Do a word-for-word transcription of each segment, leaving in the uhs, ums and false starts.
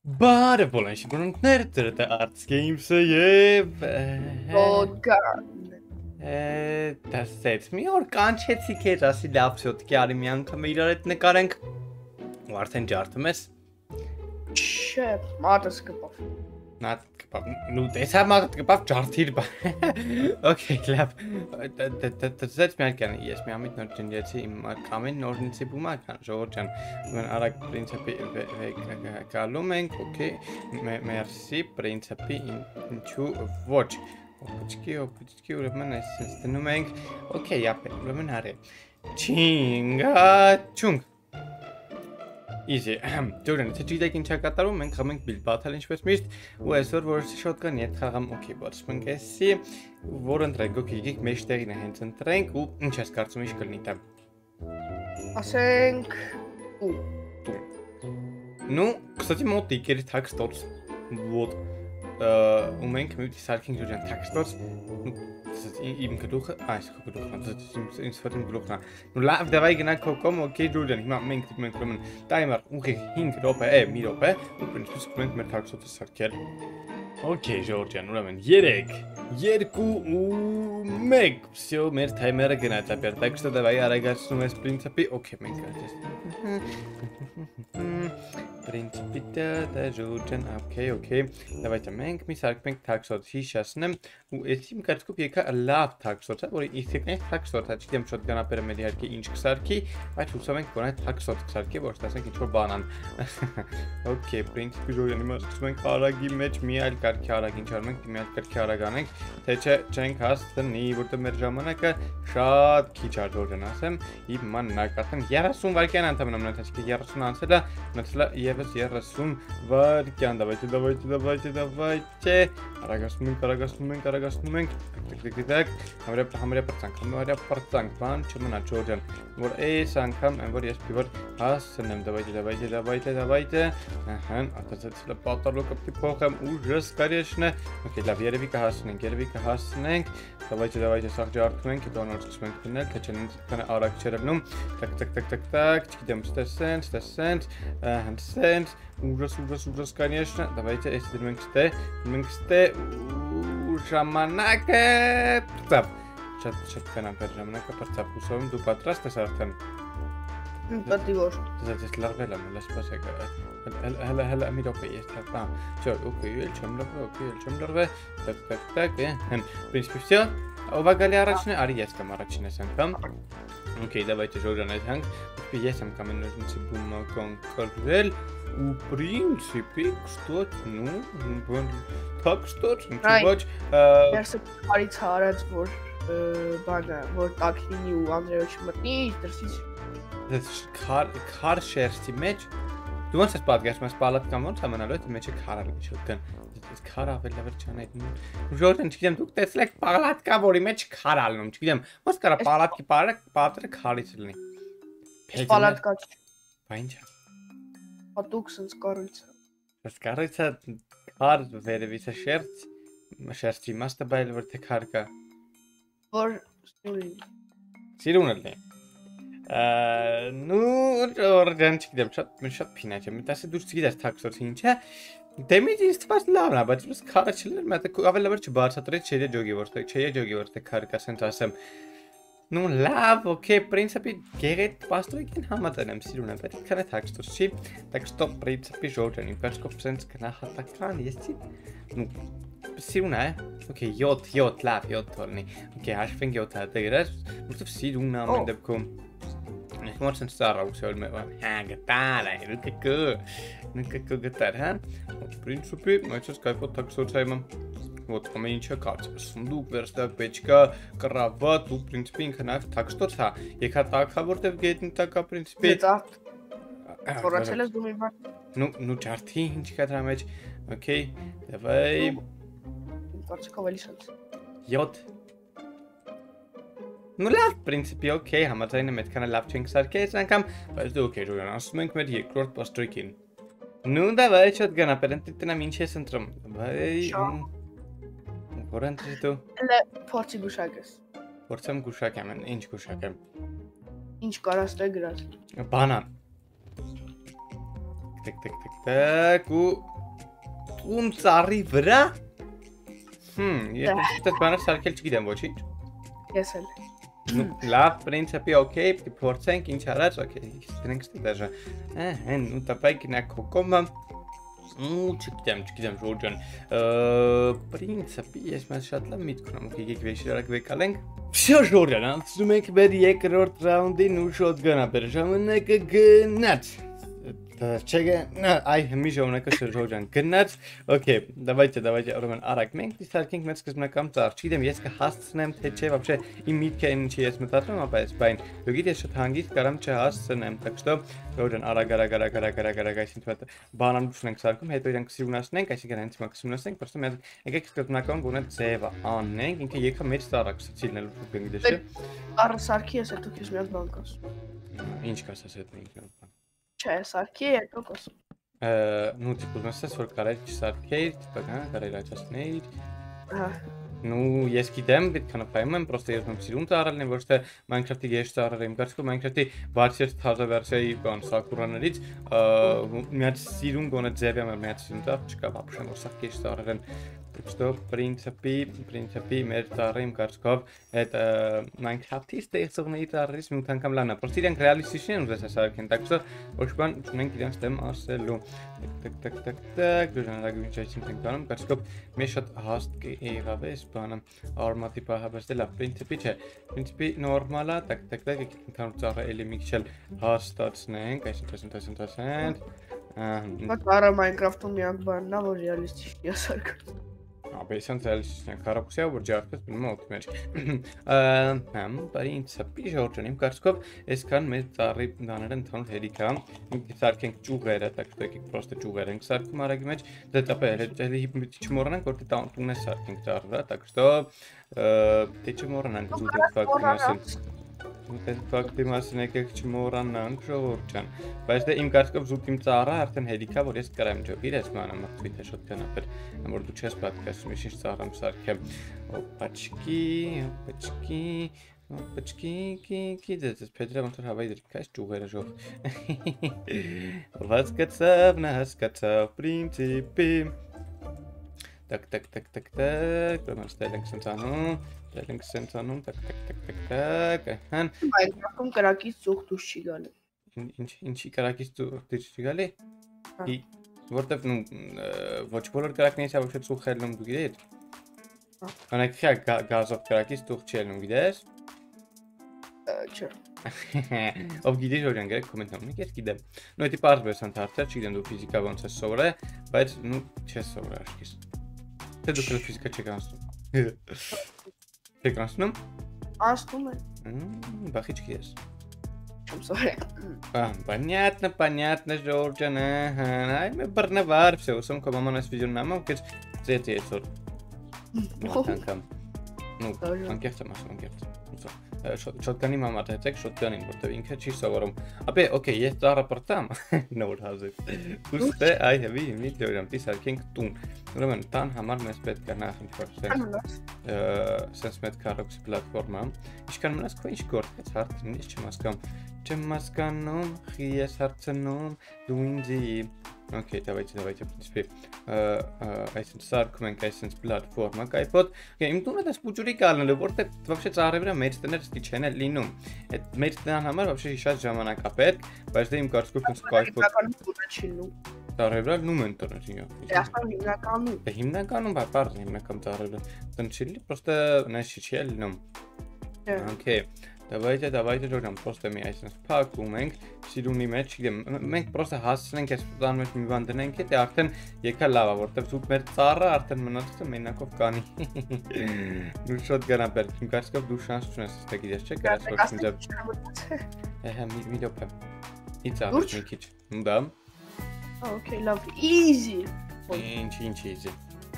Բարև բոլորին շնորհներ դրդե Arts Games-ը եւ Vodka. դասեց մի օր կանչեցի քեզ ասի լավ շոտկի արի մի անգամ իրար հետ նկարենք ու արդեն ջարդում ես Չէ, մատս կպավ նա կպավ նու տեսա մատը կպավ ջարդիր բա Okay լավ դասեց մի անգամ ես մի ամիտ նոր ջնջեցի իմ կամեն նորնիցի բումական ժողովուրդ ջան արա պրինցիպի գալում ենք Okay merci պրինցիպի ինչու ոչ Опачки, опачки, ուրեմն այսպես դնում ենք Okay, ապե, ուրեմն արի Չինգա չունգ Easy Դուրն, թե ճիշտ ինչ կատարում մենք խմենք բիլ բաթալ ինչպես միշտ ու այսօր որ շոտգանի հետ խաղամ Okay, բացում էսի որ ընտրենք Okay, եկեք մեջտեղին է հենց ընտրենք ու ինչ ես կարծում ինչ կլինի դա Ասենք ու Ну, кстати, մոտիկ էր так что вот ու մենք մի սարքինք ջան տեքստոց իմ գլուխը այս գլուխը ինձ ֆոտոն գլուխը նու լավ դավայ գնանք կոկոմ օքեյ ջան հիմա մենք մենք ուրեմն տայմեր ուղիղ հինգ րոպե է մի րոպե ու պրինցիպ մենք մեր տեքստոցը սարքել Okay, Georgian, ուրեմն երեք, երկու ու մեկ Всё, մեր թայմերը գնաց ապեր տեքստը դավայ արագացնում ես պրինցիպի Okay, մենք այդպես Принципе, да, Georgian, okay, okay. Давайте մենք մի սարքենք տեքստոց հիշացնեմ ու էսի իմ կարծիքով եկա լավ տեքստոց է, որը իսկական տեքստոց է, չգիտեմ շոտգանապերը մեր իհարկե ինչ կսարքի, բայց հուսով ենք որ այդ տեքստոց կսարքի, որ ստացենք ինչ-որ բան ան։ Okay, принципе, Georgian, հիմա սկսենք արագի մեջ մի այլ կարգի արագ ինչ արում ենք, մի այլ կարգի արագ անենք, թե չէ չենք հասցնի, որտեղ մեր ժամանակը շատ քիչ է Georgian, ասեմ, հիմա նակացեմ երեսուն վայրկյան ընդամենը մնացածի երեսուն անցել է, մնացել է եւս երեսուն վայրկյան, давайте, давайте, давайте, давайте, արագացնում ենք, արագացնում ենք, արագացնում ենք, տիկ-տիկ-տիկ, համարյա համարյա պրծանք, համարյա պրծանք, բան չմնա Georgian, որ այս անգամ այն որ ես պիվոր հասցնեմ, давайте, давайте, давайте, давайте, ահա, ատացել պատալոկը փոխեմ ուժս կարեշնը, okay, լավ, երևի կհասնենք, երևի կհասնենք, давайте, давайте, սաղ ջարդում ենք, հետո նոր սկսում ենք դնել, թե չեն կանը արագ չերևնում, տակ, տակ, տակ, տակ, տակ, չգիտեմ, ստեսենց, ստեսենց, հենց Ужас, ужас, ужас, конечно. Давайте, если դնում ենք ստե, դնում ենք ստե ու ժամանակը պրծավ։ Շատ շատ կանան բեր ժամանակը պրծավ։ Հուսով եմ դու պատրաստ ես արդեն։ Պատի որ Դες ես լարվել եմ, լես պասեք։ Հələ հələ մի րոպե ես տա։ Всё, okay, էլ չեմ լրվել, okay, էլ չեմ լրվել։ Так, так, так, հեն, в принципе, всё. Ով գալի առաջինը, արի ես կամ առաջին ես անգամ։ Okay, давайте Georgian այդհանք։ Ես անգամ նույնիսկ բումական կրվել։ У принципе, кстати, ну, так что, ոչ Դերսը բարից հարած որ բանը որ տակինի ու Անդրեյոչը մտնի դրսից քար քար շերտի մեջ դու ոնց ես պատկերացնում ես պալատկան ոնց ամենալու է մեջը քարալ ինչ ուտեն այս քար ավել լավ չանայ Ժորժեն չգիտեմ դուք տեսլեք պալատկա որի մեջ քար ալնում չգիտեմ ոնց կարա պալատկի պատերը քարից լինի պալատկա բա ինչ Հատուկ sense կառույցը։ Կառույցը քար վերևից է շերտ, շերտի իմաստը բայել որ թե քար կա։ Որ սիրուն։ Սիրուն է։ Ну, Georgian չգիտեմ, շատ շատ փինաչ է։ Մտածի դու չգիտես տաքսոցը ինչ է։ Դեմից ինձ թվաց լավն է, բայց ոնց քարը չլներ, մտա ավելի լավ չբացատրեց, չէ ջոգի որտեղ, չէ ջոգի որտեղ քար կա, ասենք ասեմ։ Ну, лав, окей, в принципе, герет постройки համաձայն սիրուն եմ, պետք է տեքստոց չի, так что, в принципе, Georgian, персков sense գնահատական, եսի, ну, սիրուն է, окей, յոթ, յոթ, լավ, յոթ թորնի, окей, հաշվենք յոթը դերած, որտեվ սիրուն է ամեն դեպքում, ես մոտ sense ծառայություն եմ, հա, գտար է, նկկը, նկկը գտար, հա, в принципе, сейчас кайфот տեքստոց եմ Вот, ամեն ինչը կաց, սնդուկ, վերստակ, պեչկա, կռավատ, ու պրինցիպի ինքը նաև տաքստոց հա, եկա տակա, որտև գետնի տակա պրինցիպի Ծաղտ, խորացել ես դու մի բան Ну, ջարդի ինչ կա դրա մեջ, okay, давай Կարծիքով էլի շատ յոթ Ну, լավ, պրինցիպի, okay, համաձայն եմ այդքանը լավ չենք սարքել այս անգամ, բայց դու okay, Ժորյան, ասում ենք մեր երկրորդ պաստրոյքին Ну, давай, շոտգան ապերեն տիտնամ ինչ ես ընտրում, давай Որ ընտրի դու Elə փորձի գուշակ ես Փորձեմ գուշակ եմ, ինչ գուշակ եմ Ինչ կարաս տե գրած Բանան Տիկ տիկ տիկ տիկ ու Տուն ծառի վրա։ Հմ, ես այդպես բաներ սարքել չգիտեմ ոչինչ։ Ես էլ։ Ну, լավ, принципе, օքեյ, փորձենք ինչ արած, օքեյ, դրանք ստի դաժա։ Ահա, ну, давай գնա կոկոմը։ Ну, չգիտեմ, չգիտեմ, Ժորջան։ Принципе, ես մեզ շատ լավ միտք ունեմ, օքեյ, եկեք վերջերակ վեկալենք։ Всё, Ժորջան, անցնում ենք մեր երկրորդ ռաունդին ու շոտգանա բերժամանակը գնաց։ Չեգե, այ մի ժամանակը Ժորջան գնաց։ Okay, давайте, давайте, ուրեմն արագ մենք դիսարկենք մեծ սկզբնական ծառ։ Չգիտեմ, ես կհասցնեմ թե չէ, вообще իմ միտքը այն ինչի ես մտածում, ապա այս բան։ Դուք ես շատ հանգիստ կարամ չհասցնեմ, так что Ժորջան արագ արագ արագ արագ արագ արագ այսինքն բանանուշն ենք սարքում, հետո իրանք սիրունացնենք, այսինքն հենց հիմա կսիրունացնենք, просто մենք եկեք սկզբնական գոնե ձևը անենք, ինքը եկա մեծ ծառ կսցիլնել ու գիտես չէ։ Առ սարքի ես հետո քեզ մի հատ բան կասեմ։ Ինչ կասես այդ մի բան։ Չէ, սարքի հետո կասեմ։ Ну, типа, у нас есть сорок карать саркейт, типа, да, карать аснейт. Ահա։ Ну, ես գիտեմ, պետք է նպայում եմ, просто ես մեմ սիրուն ծառալն եմ, ոչ թե Minecraft-ի գեշ ծառերը իմ կարծիքով Minecraft-ի բարձր թազա վերսիայի բան սակուրաներից մի հատ սիրուն գոնե ձև եմ, մի հատ սիրուն ծառ չկա, вообще որ սա գեշ ծառեր են։ Так что, в принципе, в принципе, մեր ծառը իմ կարծիքով այդ Minecraft-ի ստեղծողների ծառերից մի անգամ լավն է, просто իրենք ռեալիստիկ են ուզես ասարքեն, так что ոչ բան չունենք իրենց դեմ ասելու։ Так, так, так, так, դժանագույն ինչի ենք անում, կարծիքով մեզ շատ հաստ եղավ է բանը արմատի պահաբերստել, в принципе, չէ, в принципе, նորմալ է, так, так, так, եկեք ընկանում ծառը էլի մի քիչ էլ հաստացնենք, այսինքն, այսինքն, այսինքն, Բայց արա Minecraft-ում միակ բանն է, որ ռեալիստիկ է սարքում։ Абсолютно реалистично. Карапуся урджавкас, понимаете, меч. Համ, բարի ինձ Ժորջան, իմ կարծիքով այսքան մեծ ծառի դաներ են թողել հերիքա։ Մենք սարքենք ճյուղերը, так что եկեք просто ճյուղեր ենք սարքում արագի մեջ։ Դե տապե, հենց չմոռանանք, որ դե տուն է սարքենք ծառը, так что դե չմոռանանք զուտ ֆակտի մասին։ Այդ ֆակտի մասին եկեք չմոռանանք Ժորջան։ Բայց դե իմ կարծիքով զուտ իմ ծառը արդեն հերիքա, որ ես կարամ ջոբիր ես մանամ մտվիթ է շոտ կանապեր, որ դու չես պատկասում ինչ ծառամ սարքեմ։ Օպաչկի, օպաչկի, օպաչկի, կի, կի դες Պետրը ոնց որ հավայի դրիկ այս ճյուղերը ժող։ Հասկացավ, նա հասկացավ, принципе։ Так, так, так, так, так, ուրեմն ստել ենք սենց անում, ստել ենք սենց անում, так, так, так, так, так, այհան։ Minecraft-ում կրակից ծուխ դուրս չի գալի։ Ինչ ինչի կարակից դուրս չի գալի։ Որտեվ նու ոչ բոլոր կարակներից է ոչ ծուխ ելնում դու գիտես։ Անեք խա գազով կարակից ծուխ չի ելնում գիտես։ Չէ։ Ով գիտի Ժորջան գրեք կոմենտում, ես գիտեմ։ Նույնի տիպ արժվես ընդհանրապես, չգիտեմ դու ֆիզիկա ոնց ես սովորել, բայց նու չես սովորել աշկիս։ Թե դու քրի ֆիզիկա չեք անցնում։ Չեք անցնում։ Անցնում է։ Բախիչքի ես։ Չեմ սովորել։ Понятно, понятно, Ժորջան, ահա, այ მე բռնվար, всё, ուսում կո մաման այս վիդեոն նամա, քեզ ծեծի այսօր։ Անկամ։ Ну, անկեղծ եմ ասում, անկեղծ։ Շոտգանի մամա դեցեք շոտգանին, որտեղ ինքը չի սովորում։ Ապե, օքեյ, ես ծառը պրտամ, նոր հազիվ։ Ուստե այ հեվի մի դերամ դիսարկենք տուն։ Ուրեմն տան համար մեզ պետք է նախ ինչ-որ sense met carrox պլատֆորմա։ Ինչքան մնաց քո ինչ գործ հարցին, ես չեմ հասկանում։ Չեմ հասկանում, խի ես հարցնում, դու ինձի։ Okay, давайте, давайте, в принципе, այսինքն սարքում ենք այսինքն պլատֆորմա, կայփոտ։ Իմ տունը դες փուճուրի կալնելու, որտեղ вообще ծառի վրա մեծ տներ ստիչեն է լինում։ Այդ մեծ տնան համար вообще շատ ժամանակ է պետք, բայց դե իմ կարծիքով ինձ կայփոտ չի լինում։ ծառի վրա նում են տներ ինքը։ Դե հիմնականում։ Դե հիմնականում բա բարձ հիմնական ծառի վրա տնչ չի լինի, просто նայ չի լինում։ Okay. Давайте, давайте Ժորջան, просто մի այսպես փակում ենք սիրունի մեջ, գիտեմ, մենք просто հասցնենք այս տան մեջ մի բան դնենք, դե արդեն եկա լավ է, որտեղ զուտ մեր ծառը արդեն մնացած մենակով կանի։ Դու շատ գանաբեր, իմ կարծիքով դու շանս չունես, դե գիտես չէ, կարաս ոչ մի ձև։ Ահա, մի րոպե։ Ինչ արած մի քիչ։ Դա։ Okay, love. Easy. Ինչ, ինչ easy։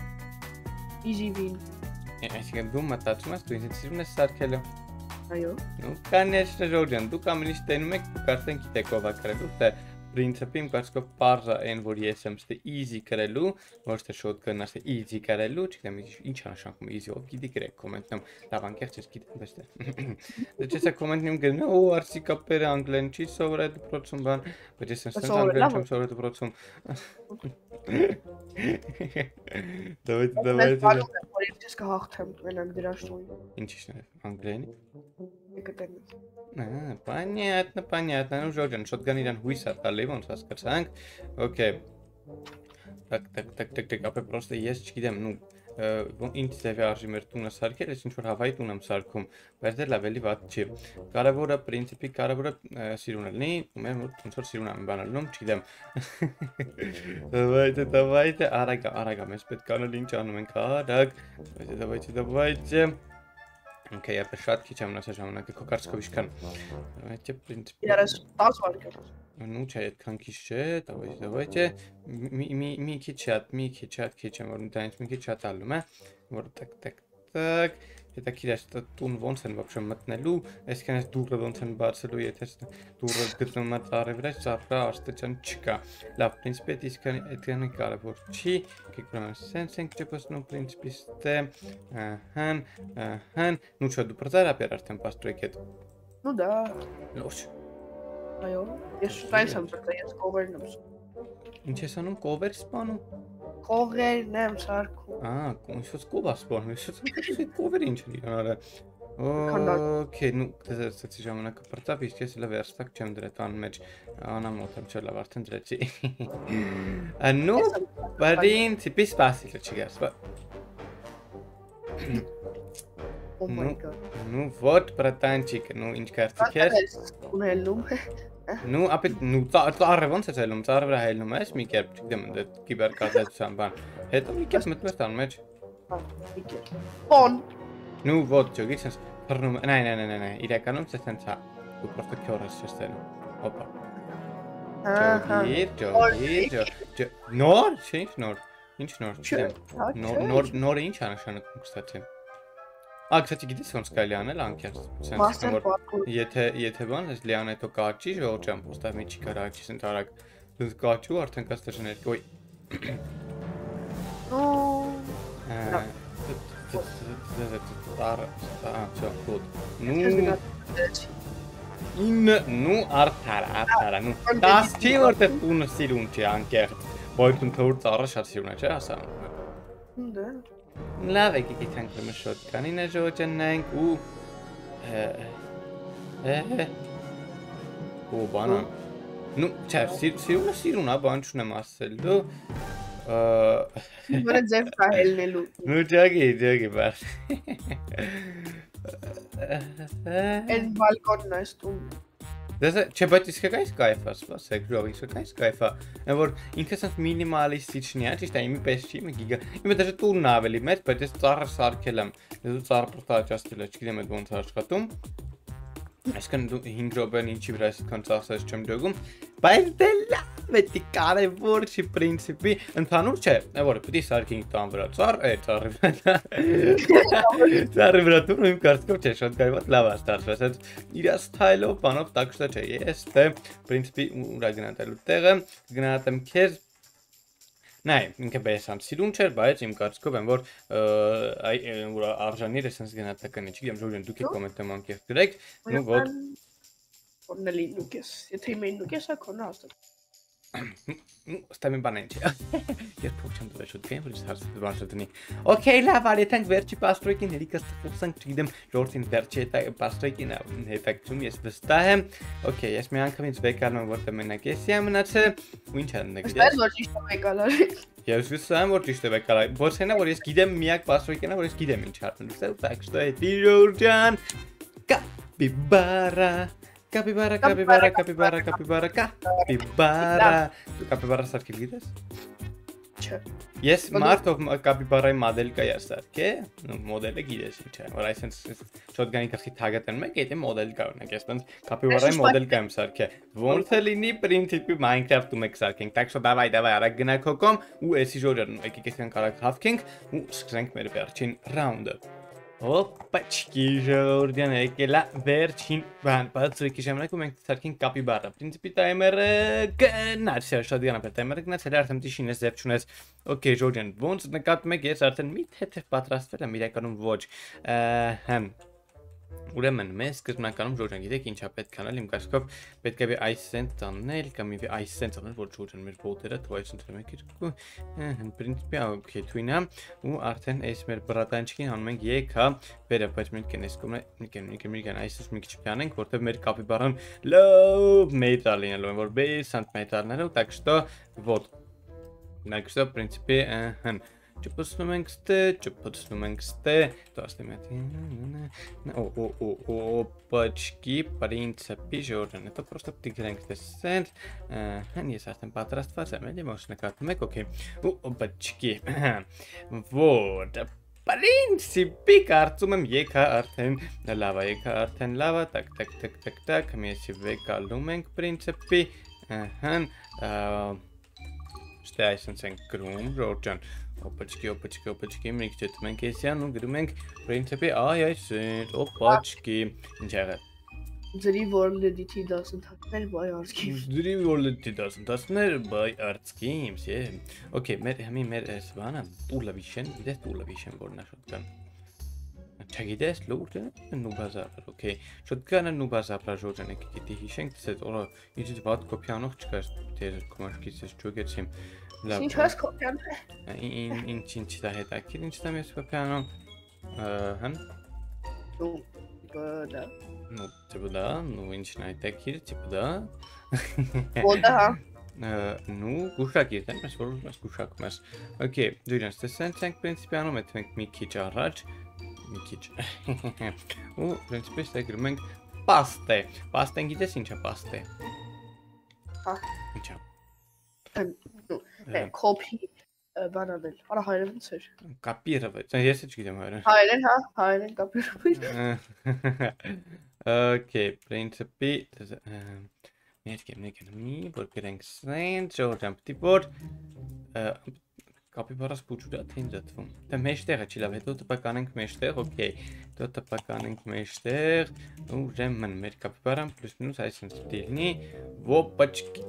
Easy win։ Այսինքն դու մտածում ես, դու ինձ սիրուն ես սարքելու։ Այո։ Ну, конечно, Ժորջան, դուք ամենից տենում եք, դուք արդեն գիտեք ով է կրելու, թե принципе իմ կարծիքով պարզա այն, որ ես եմ ստե easy կրելու, ոչ թե shotgun-ը ստե easy կրելու, չգիտեմ ինչ նշանակում easy, ով գիտի գրեք կոմենտում, լավ անկեղծ ես գիտեմ, բայց դե։ Դե չեսա կոմենտնում գրում, օ, արսիկապերը անգլեն չի սովորել դպրոցում բան, բայց ես եմ ստենց անգլեն չեմ սովորել դպրոցում։ Давайте, Mēs давайте. pārdomājam, var ir tas, ka hahtam, vienam дираштой. Интересно, английский? Екатерина. А, понятно, понятно. Ну, Жоржан, шотганიდან хуисартალი, вон саскарсанг. Окей. Так, так, так, так, так, апе просто есть чкидем, ну, ვон ინტივიდუალური არჟიმერ თუნას არქე, ეს ինչ-որ հավայի თუნამ სარქუმ. ვერდე ლეველი ვატჩი. კარაბურა პრინციპი, კარაბურა სირუნალნი, მე თუნცორ სირუნამი ბანალნომ ჩიდემ. Давайте, давайте. Арага, арага, mēs pēc kanalīņ čānu men kārāk. Давайте, давайте, давайте. Окей, я пешат кичам на сажам на кокарсковишкан. Давайте, в принципе. Я раз тазварка. Ну, чает канкише, давайте, давайте. Ми ми ми кичат, ми кичат, кичам, вон танец ми кичат аллуме. Вот так, так, так. Это кидашта тун вонсен вообще матнелу. Es kann es dura вонсен барселу, етес dura гртно матаре вреш, запра астечан чика. La принципе тис kann etkan караборчи, как прямо сенсен чепас, ну, в принципе, сте. Ахан, ахан. Ну, что, ду протара перартем пастрекет. Ну да. Лош. Ajo. Es taisam par to ies kovernams. Ինչ ես անում cover spanu? Kovernam sarku. Ah, viņš uz Kubā spanu. Viņš uz cover ինչ է արա։ Okay, ну, կստացի ժամանակը պրտապ, իսկ ես լավ երստակ չեմ դրետ ան մեջ անամոտ եմ չէ լավ արդեն դրեցի։ Ну, в принципе, спасибо, чигас։ Oh my god. Ну, вот, братанчик, ну, ինչ կարծիք ես։ Ունելում։ Ну, ապետ, ну, ծառը ոնց է ցելում, ծառը վրա հելնում ես մի կերպ, չգիտեմ, դա կիբերկազետության բան։ Հետո մի կերպ մտնում ես տան մեջ։ Բոն։ Ну, вот, чё, գիտես, բռնում, նայ, նայ, նայ, նայ, իրականում це տենց է։ Դու պրոստը քյորս ես տենում։ Հոպա։ Ջոգիր, ջոգիր, ջո։ Նոր, չէ՞, ինչ նոր։ Ինչ նոր, չգիտեմ։ Նոր, նոր, նորը ինչ է նշանակում, կստացի։ А, кстати, գիտես ոնց կարելի անել անկեղծ։ Master parkour։ Եթե եթե բան, ես լիան հետո կաճի, ժողջամ, պոստա մի չի կարաճի սենց արագ։ Դու կաճու արդեն կստաշներ կոյ։ Ну. Ար, ա, всё, тут. Ну. Ին, ну, արդար, արդար, ну։ Դաս չի որտեղ տունը սիրուն չի անկեղծ։ Բայց թոր ծառը շատ սիրուն է, չէ՞ ասա։ Да. Լավ է գիտենք որ շոտ կանինը ժողջանենք ու Է Ու բանը Ну, չէ, սիրունը սիրուն է, բան չունեմ ասել դու Որը ձև կահելնելու։ Ну, ջագի, ջագի, բար Են բալկոնն այս տուն։ Դե չէ, բայց իսկ կայս կայֆ է, սպասեք, ժող, իսկ կայս կայֆ է, որ ինքը ասած մինիմալիստիչն է, ճիշտ է, իմի պես չի, մի գիգա, իմը դաժե տունն է ավելի մեծ, բայց ես ծառը սարքել եմ, ես ծառը պրտաճաստել է, չգիտեմ այդ ոնց աշխատում, այսքան դու հինգ րոպեն ինչի վրա այսքան ծախսես չեմ դոգում, բայց դե լավ է, դի կարևոր չի պրինցիպի, ընդհանուր չէ, որ պետք է սարքենք տան վրա ծառ, է ծառի վրա, ծառի վրա տուն իմ կարծիքով չէ, շատ կարևոր լավ է ստացված, այդ իր ստայլով, բանով так что չէ, ես դե պրինցիպի ուրա գնահատելու տեղը, գնահատեմ քեզ Նայ, ինքը բեսամ սիրուն չէր, բայց իմ կարծիքով եմ, որ որ արժանի է sense գնահատական է, չգիտեմ, ժողովուրդ դուք եք կոմենտում անկեղծ գրեք, ну вот Օրնելի նուկես, եթե իմ այն նուկեսա քոնը հաստատ։ Ну, ստամի բան են չէ։ Ես փոք չեմ դրել շուտ գեմ, որ ես հարցը բան շուտնի։ Okay, լավ, արեցանք վերջի պաստրոյքին հերիկը ստացանք, չգիտեմ, ժողովրդին վերջի հետ պաստրոյքին հետաքրում ես վստահ եմ։ Okay, ես մի անգամ ինձ վեկալում եմ, որտեղ մենակ ես եմ մնացել, ու ինչ ան նկատի։ Բայց որ ճիշտ է վեկալար։ Ես վստահ եմ, որ ճիշտ է վեկալար։ Ոչ թե որ ես գիտեմ միակ պաստրոյքն է, որ ես գիտեմ ինչ արնել։ Ուստեղ так что է Ժորժան Կապիբարա Capibara, capibara, capibara, capibara, capibara. Tu capibara սարքել գիտես։ Չէ։ Ես մարդով capibara-ի մոդել կա սարքե, ну մոդելը գիտես ինչ է, որ այսպես շոտգանի գլխի թագատեն մեկ այդ մոդել կա ունենք, այսպես capibara-ի մոդել կա եմ սարքե։ Ոնց է լինի պրինցիպի Minecraft-ում եք սարքենք, так что давай, давай, արագ գնանք հոգում ու էսի ժորերն եկեք այսքան կարակ հավքենք ու սկսենք մեր վերջին ռաունդը։ Հոպաչկի ժողովրդյան եկել է վերջին բան, բացրիկի ժամանակում մենք ցարքին կապիբարա։ Պրինցիպի տայմերը գնաց, շատ գանապեր տայմերը գնաց, հենց արդեն դիշին ես ձև չունես։ Okay, ժողովրդյան, ոնց նկատում եք, ես արդեն մի թեթև պատրաստվել եմ, իրականում ոչ։ Հմ։ ուրեմն մեզ սկզբնականում ժողովրդան գիտեք ինչա պետք անել իմ կարծիքով պետք է այս sense անել կամ իվի այս sense անել որ ժողովրդան մեր բոտերը թվայց ընտրում եք երկու in principe okay թույնա ու արդեն այս մեր բրատանչիկին անում ենք եկա վերա բայց մենք կնես կոմը մենք մենք մենք այսպես մի քիչ փյանենք որտեղ մեր կապիբարան լավ մետալ լինելու են որ բես սանտիմետրներով так что вот так что в принципе ահա Чупусնում ենք ստե, чупусնում ենք ստե, տասնի О, о, о, опачки, принципе, Ժորժան, это просто тигрենք դեսենտ, հեն ես արդեն պատրաստված եմ, էլի ոչ նկատում եք, օքեյ, ու опачки, вот, принципе, կարծում եմ եկա արդեն լավ է, եկա արդեն լավ է, так, так, так, так, так, մեսի վեկալում ենք, принципе, հեն, ստե այսինց ենք գրում, Ժորժան, Опачки, опачки, опачки, մենք չտում ենք էսյան ու գրում ենք принципе այ այսինչ, опачки, ինչ եղավ։ Ջրի որլեդիթի դասընթացներ բայ արծքի։ Ջրի որլեդիթի դասընթացներ բայ արծքի, все։ Okay, մեր հիմի մեր սվանը տուլավիշեն, դες տուլավիշեն որնա շոտկան։ Չգիտես լուրջ է նուբազար, okay։ Շոտկանը նուբազարը ժողովրդան եք գիտի հիշենք, դες օրա իջի վատ կոպիանող չկա, դեր կոմաշկից չուգեցիմ։ Ինչ ես կոպիանը։ Ինչ ինչ դա հետաքրքիր ինչ դա ես կոպիանում։ Հն։ Ну, да. Ну, типа да, ну ինչն է հետաքրքիր, типа да։ Ոդա հա։ Ну, գուշակ ես, ես որ ես գուշակում ես։ Okay, դուրս տեսանք ենք պրինցիպիանում, այդ մենք մի քիչ առաջ, մի քիչ։ Ու պրինցիպի ստե գրում ենք պաստե։ Պաստեն գիտես ինչ է պաստե։ Հա։ Ինչ է։ Կոպի բանանել, արա հայերեն ոնց էր։ Կապիրovat, ես չգիտեմ հայերեն։ Հայերեն, հա, հայերեն կապիրovat։ Okay, principi, ներք եմ նեկն մի, որ գրենք սենց, ժողովրդան պտի որ կապիբարաս պուջուրա թե ինձ ատվում։ Դա մեջտեղը չի լավ, հետո տպականենք մեջտեղ, okay, հետո տպականենք մեջտեղ, ուրեմն մեր կապիբարան պլյուս մինուս այսինչ պտի լինի, ոպաչկի։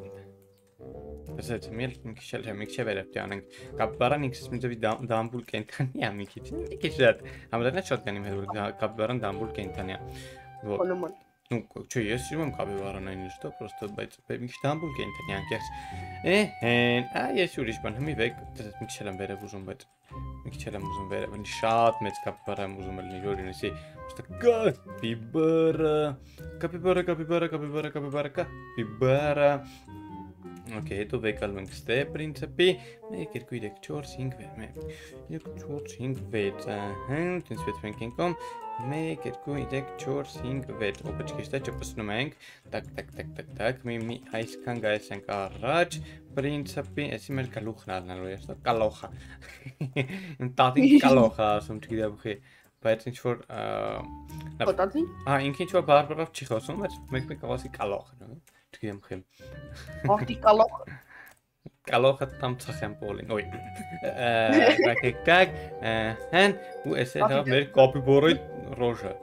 Ասած միել մի քիչ էլ մի քիչ վերև տանենք կապիբարան ինքս ինձ դամբուլ կենտանի է մի քիչ մի քիչ շատ համարյա շատ կանի մեր կապիբարան դամբուլ կենտանի է Հոլոման Ну, չէ, ես սիրում եմ կապիբարան այնպես что просто բայց մի քիչ դամբուլ կենտանի անկեղծ Էհեն, ա ես ուրիշ բան հիմի վեք մի քիչ եմ վերև ուզում բայց մի քիչ եմ ուզում վերև ինձ շատ մեծ կապիբարա եմ ուզում լինի որ ինձի просто կապիբարա կապիբարա կապիբարա կապիբարա կապիբարա կապիբարա Okay, հետո վեկալում ենք ստե պրինցիպի մեկ, երկու, երեք, չորս, հինգ, երկու, չորս, հինգ, վեց, հենց ինձ վեց մենք ենքում մեկ, երկու, երեք, չորս, հինգ, վեց, ոպաչքի ստե չպսնում ենք, տակ, տակ, տակ, տակ, տակ, մի այսքան գայս ենք առաջ, պրինցիպի, եսի մեր կալուխն ալնալու ես, կալոխա, տատին կալոխա, ասում չգիտեմ խի, բայց ինչ-որ, Պոտատին? ա, ինք ինչ-որ բարբարով չի խոսում, բայց մեկ-մեկ ավասի կալոխ, չգիտեմ խի, Աղտի կալոխ Կալոխը տամ ծխեմ պոլին, ոյ, ռակեկակ, հեն, ու ես է հավ մեր կապիբորոյ ռոժը,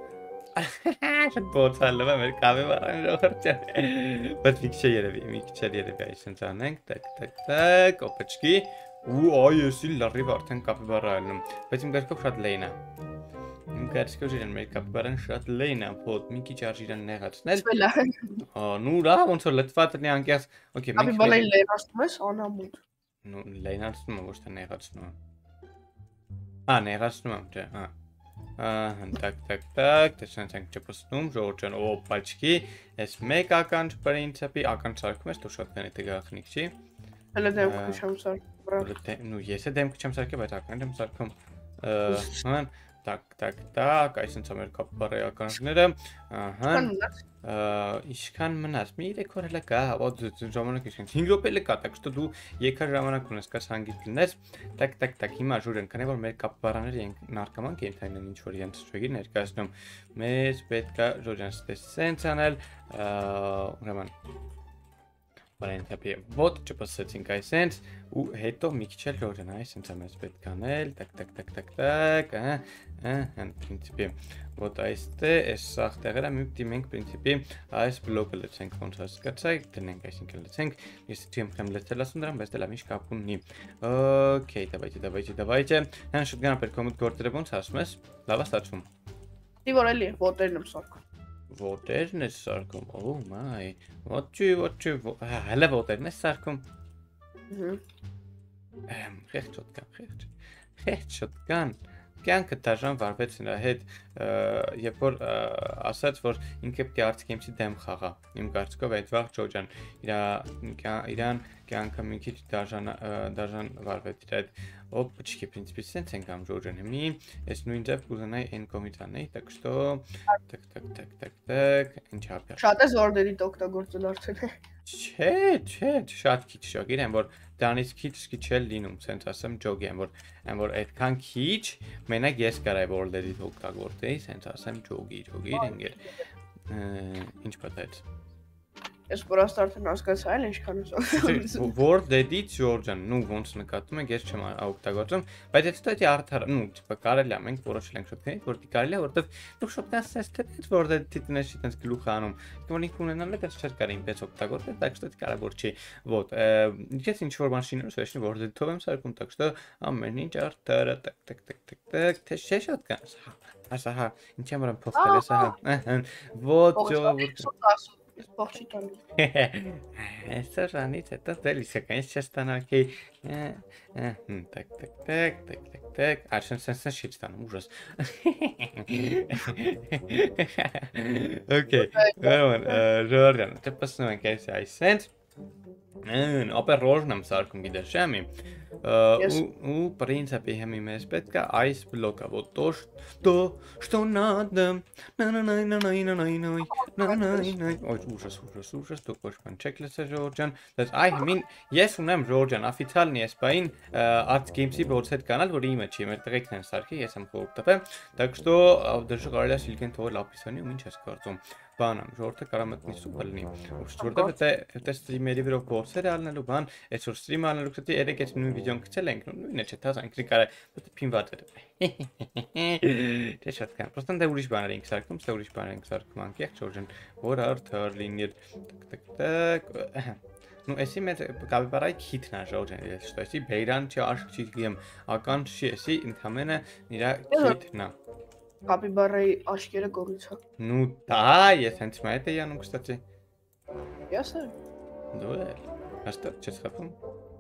շատ բոցալով է մեր կապիբարան ռոժը, բայց մի քիչ երևի, մի քիչ երևի այսենց անենք, տակ, տակ, տակ, օպաչկի, ու այ եսի լարիվ արդեն կապիբարա այլնում, բայց իմ գարկով շատ լեին է, իմ գարկով իրան մեր կապիբարան շատ լեին է, պոտ, մի քիչ արժ իրան նեղացնել, նու რა, ոնց որ լտված լինի անկեղծ, օքեյ, մենք Կապիբարային լեյնացնում ես, անամուտ նու լեյնացնում եմ, ոչ թե նեղացնում եմ, ա, նեղացնում եմ, չէ, հա, ահա, տակ, տակ, տակ, տեսանց ենք չպսնում, ժողովրդան, օպաչկի, ես մեկ ականջ պրինցիպի, ականջ սարքում ես, դու շատ կանի թե գաղտնիք չի, Հələ դեմքը չեմ սարքում, նու ես է դեմքը չեմ սարքել, բայց ականջ եմ սարքում, հան, տակ, տակ, տակ, այսինչ ամեր կապիբարայի ականջները, ահա, Իշքան մնաց, մի երեք օր հələ կա, ոտ ժամանակ իշքան, հինգ րոպե էլ կա, так что դու եկա ժամանակ ունես, կաս հանգիստ լինես, տակ, տակ, տակ, հիմա ժուրեն, քանի որ մեր կապիբարաները նարկաման կենթանին են ինչ-որ իրենց չվեգի ներկայացնում, մեզ պետք է ժորյան ստես սենց անել, ուրեմն, պրինցիպի ոտ չպսեցինք այսենց, ու հետո մի քիչ էլ ժորյան այսենց ամես պետք անել, տակ, տակ, տակ, տակ, տակ, հն պրինցիպի ոտ այստե, այս սաղ տեղերը մի պտի մենք պրինցիպի այս բլոգը լեցենք ոնց հասկացայք, դնենք այսինքն լեցենք, ես չեմ խեմ լեցել ասում դրան, բայց դելա միշ կապ ունի, օքեյ, давайте, давайте, давайте, հեն շուտ գանա պեր կոմուտ գործերը ոնց ասում ես, լավ է ստացվում, Դի որ էլի ոտերն եմ սարքում։ Ոտերն ես սարքում, oh my, ոչի, ոչի, հələ ոտերն ես սարքում։ Խեղճ ոտկան, խեղճ, խեղճ ոտկան, կյանքը դաժան վարվեց նրա հետ, երբ որ ասաց, որ ինքը պետք է արտգեյմսի դեմ խաղա, իմ կարծիքով այդ վաղ Ջոջան իրան կյանքը մի քիչ դաժան վարվեց իր այդ опачки, в принципе, сенс ենք Ջոջան հիմնի, ես նույն ձև կուզենայի այն կողմից անեի, так что, так, так, так, так, так, ինչ ապեր։ Շատ ես օրդերիտ օգտագործել արդեն։ Չէ, չէ, շատ քիչ շոկ, իրեն որ դրանից քիչ քիչ էլ լինում, սենց ասեմ ջոգի եմ, որ եմ որ այդքան քիչ, մենակ ես կարայի օրդերիտ օգտագործեի, սենց ասեմ ջոգի, ջոգի ինգեր, ինչ պատահեց։ Ես պրաստ արդեն հասկացա էլ ինչքան ես օգտագործում։ Word-edit Georgian, նու ոնց նկատում եք, ես չեմ օգտագործում, բայց այդ ստոյի արդար, նու, տիպը կարելի է, մենք որոշել ենք շոթքնից, որ դի կարելի է, որովհետև նու շոթքան սեստերից Word-edit-ի նշի տենց գլուխ անում, որ ինքը ունենալ է, բայց չէր կարի ինպես օգտագործել, так что կարևոր չի։ Вот, ես ինչ որ մաշիներով սրեշնի Word-edit-ով եմ սարքում, так что ամեն ինչ արդարը, так, так, так, так, так, թե չէ շոթքան, ասա, հա, ինչ եմ որում փոխտել ես, հա, вот, ժողովուրդ Սպողջի տալի։ Այսօր ranից հետո դել իսկականից չես տանալ կի так, так, так, так, так, так, արշան սենսն չի ստանում, ուժաս։ Okay, ուրեմն, Ժորժան, չպասնում ենք այս այսենց, ապեր ռոժն եմ սարքում գիտես չեմի, ու принципе հեմի մեզ պետք է այս բլոկը, вот то, что, что надо, на-на-на-на-на-на-на-на, на-на-на-на, ой, ужас, ужас, ужас, դուք ոչ բան չեք լսել Ժորժան, դες այ հմին, ես ունեմ Ժորժան, օֆիցիալնի ես բային Art Games-ի ворց հետ կանալ, որ իմը չի, մեր տղեկն են սարքի, ես եմ խորհուրդ տվել, так что դժը կարելի է սիլքեն թողել ապիսանի ու ինչ ես կարծում։ Բանամ, ժողովուրդը կարա մտնի սուպեր լինի։ Որովհետև եթե ստրիմերի վրա գործեր անելու բան, այսօր ստրիմ անելու կտի երեք այս նույն վիդեոն գցել ենք, նույնը չէ, թազ այնքնի կարա պետք փինված էր։ Չէ շատ կան։ Պրոստան դե ուրիշ բաներ ենք սարքում, ստե ուրիշ բաներ ենք սարքում, անկեղծ Ջորջան, որ արդար լինի։ Так, так, Ну, если мы կապիբարայի քիթն է Ջորջան, ես что, если բեյրան չի աշկ չի գիեմ, ական չի, если ինքամենը նրա քիթն է։ Կապիբարայի աշկերը կորից է։ Ну да, ես հենց մա էի անում, кстати։ Ես եմ։ Դու էլ։ Հաստատ չես խփում։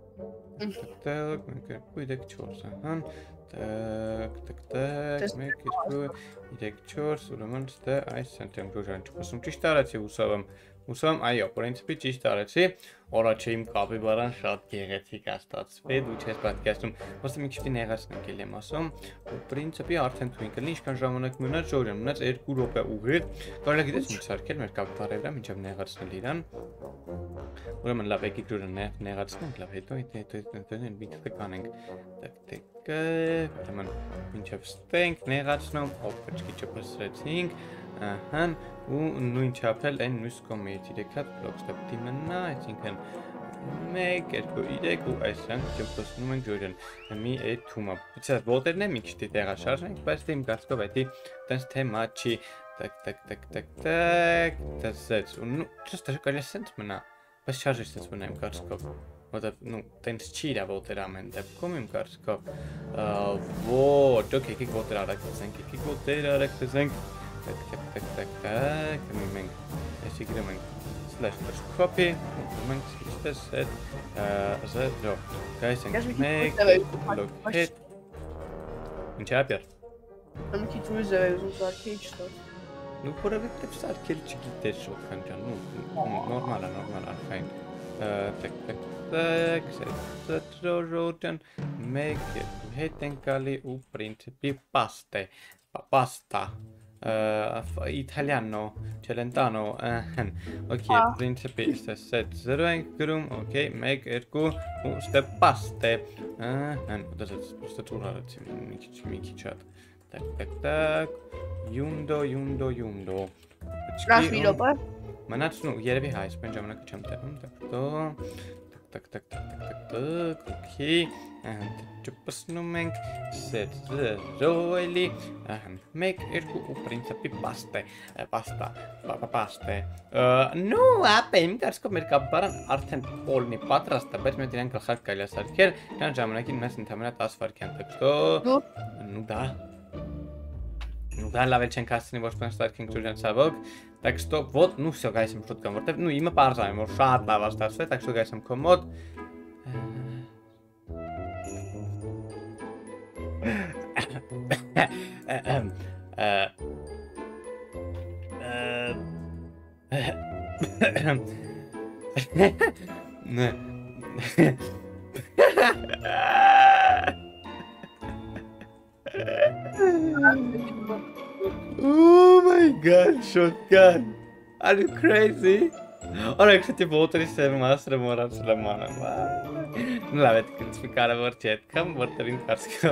Так, մենք կույդեք չորս, ահա։ Так, так, так, մեկ, երկու, երեք, չորս, ուրեմն ստե այս սենտեմ Ջորջան չփոսում ճիշտ արեցի ուսավեմ։ Ուսամ, այո, պրինցիպի ճիշտ արեցի, օրաչե իմ կապիբարան շատ գեղեցիկ է ստացվել, դու չես պատկերացնում, ոստի մի քիչ նեղացնենք էլ եմ ասում, ու պրինցիպի արդեն թույն կլինի, ինչքան ժամանակ մնաց Ջորջան, մնաց երկու րոպե ուղիղ, կարելի է գիտես ինչ սարքել մեր կապիբարի վրա, մինչև նեղացնել իրան։ Ուրեմն լավ եկեք Ջորջան նեղացնենք, լավ հետո հետո մի քիչ կանենք։ Так, так, ուրեմն մինչև ստենք նեղացնում, օպեչկի չփսրեցինք, ահա, ու նույն չափել այն մյուս կողմից երեք հատ բլոկ ստե պետք է մնա, այսինքն մեկ, երկու, երեք ու այսրանք չփսնում ենք Ջորջան։ Մի այդ թումը։ Իսկ ոտերն է մի քիչ տեղաշարժենք, բայց դե իմ կարծիքով էդի տենց թեմա չի։ Так, так, так, так, так, դասեց։ ու նու ճիշտ է կարելի սենց մնա, բայց շարժից դες մնա իմ կարծիքով։ Որտեվ նու տենց չի իրա ոտեր ամեն դեպքում իմ կարծիքով։ Ոտ, օքեյ, եկեք ոտեր արագ դզենք, եկեք ոտեր արագ դզենք։ Так, так, так, так, так, մենք այսի գրում ենք slash slash copy, մենք ստես այդ զետո, guys, ենք մեկ, block, ինչ ապեր։ Մի քիչ ուժ է ուզում սարքի իջտա։ Ну, որովհետև սարքել չգիտես շոթքան ջան, ну, նորմալ է, նորմալ է, fine։ Так, так, так, զետո Ջորջան, մեկ, երկու հետ ենք գալի ու պրինցիպի պաստե, պաստա։ Italiano, Celentano, ok, principe set zero ենք գրում, ok, մեկ, երկու ու ստե պաստե, դասած պրոստը ծուր արեցի, մի քիչ, մի քիչ հատ, так, так, так, yundo, yundo, yundo, Լավ մի րոպե։ մնաց, նու, երևի հայ, սպեն ժամանակը չեմ տեղում, так, так, так, так, так, так, ok, չպսնում ենք, set zero էլի, մեկ, երկու ու պրինցիպի պաստե, պաստա, պաստե, նու, ապե, իմ կարծիքով մեր կապիբարան արդեն պոլնի պատրաստ է, բայց մենք իրան գլխարկ կարելի է սարքել, իրան ժամանակին մնաց ընդամենը տասը վայրկյան, так что, ну да, Ну да, лавечен кастни ваш пенстаркинг чужен сабок. Так что вот, ну все, гайсам шутка мортев. Ну има парзаем, ор шат лаваш да све, так что гайсам комод. Ne. Oh my god, shotgun! Are you crazy? Ora que tipo outra isso é massa morar sulla mano. Non l'avete classificare vorcetka, vorterin karska.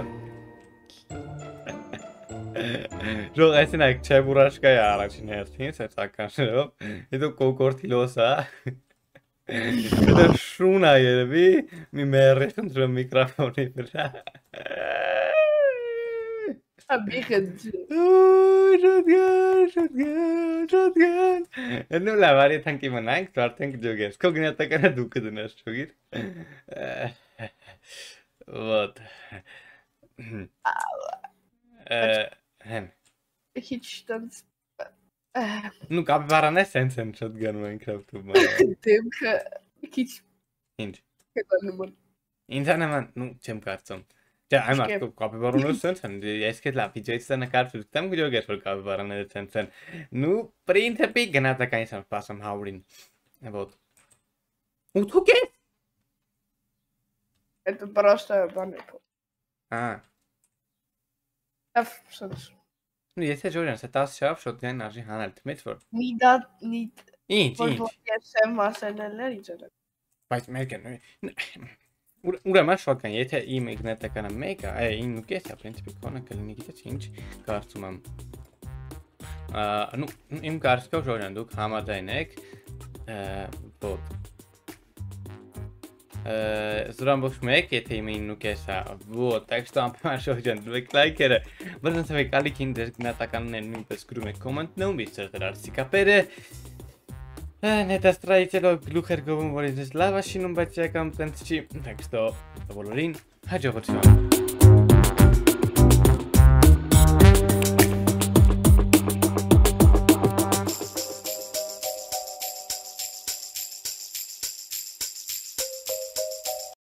Jo, esin ek çeburashka ya araçın ertin setsakkanşo. Edo kokortilosa. Edo shuna yebi mi merre contro il microfono per. Abicad. Oh, shotgun, shotgun, shotgun. Nu la varie tanki manang, doar tanki joges. Cognata cara ducă de nas jogir. Вот. Hem. Hiç-ten... Nu, capybara ne sensen shotgun Minecraft-ul, mă. Tem că... Hiç... Inci. Că nu mă... Interne man, nu, ce-mi carțăm. Ce, ai mă, tu capybara nu sensen. Eski la P J să ne carțul, tem cu joges por capybara ne sensen. Nu, printe pe ganata ca să pasăm haurin. Вот. Utuke? Это просто банепо. Ah. F, soms. Nu, este Jordan, să tas șaf shotgun ar han ultimate for. Niet dat, niet... Inci, Voor inci. wat je zijn was en een lezer. Բայց մեկը ուրեմն շոկան, եթե իմ իգնետականը մեկը, այ ին ու կեսա, պրինցիպի կոնը կլինի գիտես ինչ, կարծում եմ։ Ну, իմ կարծիքով Ժորյան, դուք համաձայն եք, ոտ։ Զուրան ոչ մեկ, եթե իմ ին ու կեսա, ոտ, так что ամպան Ժորյան, դուք լայքերը, բրնց եք ալիքին դեր գնատականներն նույնպես գրում եք կոմենտներում, իսկ դեր արսիկապերը, Neta straditelor gluher govum volit lava și nu-mi bățea cam pentru ci, tak что, to bolorin, hajovăciune.